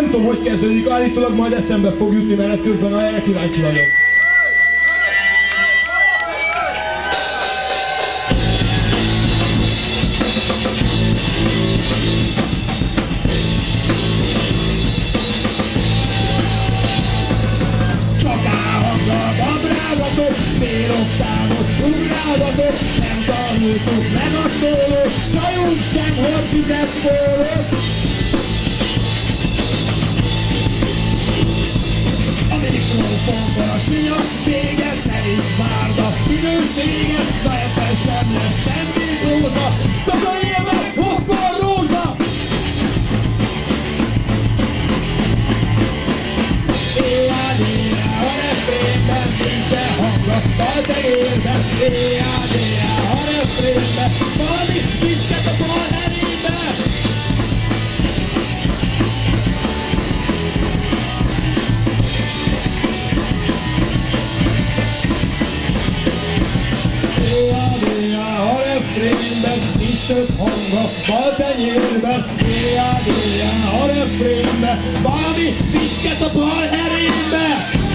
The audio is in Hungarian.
nem tudom, hogy kezdődik, állítólag majd eszembe fog jutni menet közben, erre kíváncsi vagyok. Féloktávot ugrálgatok, nem tanultuk meg a szólót, csajunk sem hord tüzes szólót. A mikrofonban a sinyag véget, ne is várd a minőséget, na ebben sem lesz semmi róza, takarja meg Hoffman Rózsa! Éjjel-éjjel a refrénben nincsen hangja, bal tegérben, éjjel-éjjel a refrénben, valami kisket a bal elébe. Éjjel-éjjel a refrénben, nincs több hangja, bal tenyérben, éjjel-éjjel a refrénben, valami kisket a bal elébe.